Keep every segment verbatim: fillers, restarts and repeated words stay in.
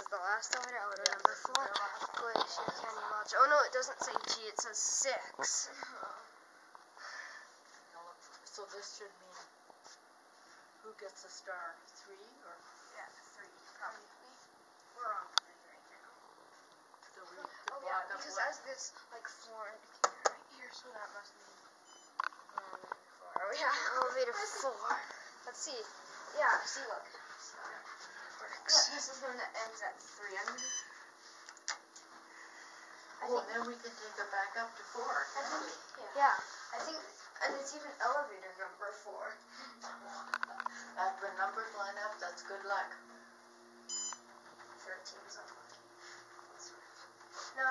is the last letter. Letter yeah, number four. Glacier Canyon Lodge. Oh no, it doesn't say G. It says six. So this should mean who gets a star? Three or? Yeah, three probably. We're on three right now. So we oh yeah, because as this like four indicator right here, so that must mean um, four. Oh yeah, elevator four. Let's see. Yeah, see, look. Works. Yeah, this is one that ends at three. I'm gonna... Oh, and then we can take it back up to four. I think, yeah. yeah. I think, and it's even elevator number four. That when numbers line up, that's good luck. Thirteen's unlucky. No.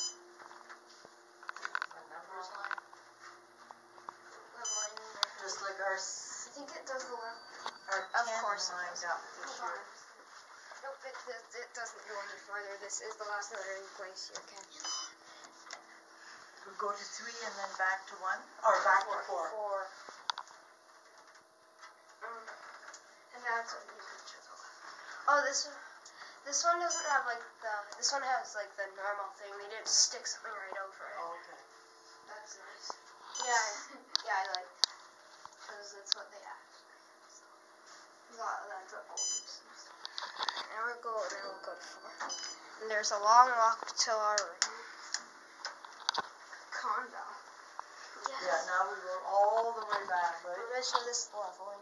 When numbers line. The line. Just like our. I think it does the left. Our of course lined up this year. Nope, it, it, it doesn't go any further. This is the last letter in Glacier Canyon. We go to three and then back to one, or back four, to four. Four. Um, and that's what you can choose. Oh, this one. This one doesn't have like the. This one has like the normal thing. They didn't stick something right over it. Oh, okay. That's nice. Yeah, yeah, I like. Because that's what they have. That's what bulbs and stuff. Now we'll go. Then we'll go to four. And there's a long walk to our room. Condo. Yes. Yeah. Now we go all the way back, right? I'm gonna show this level.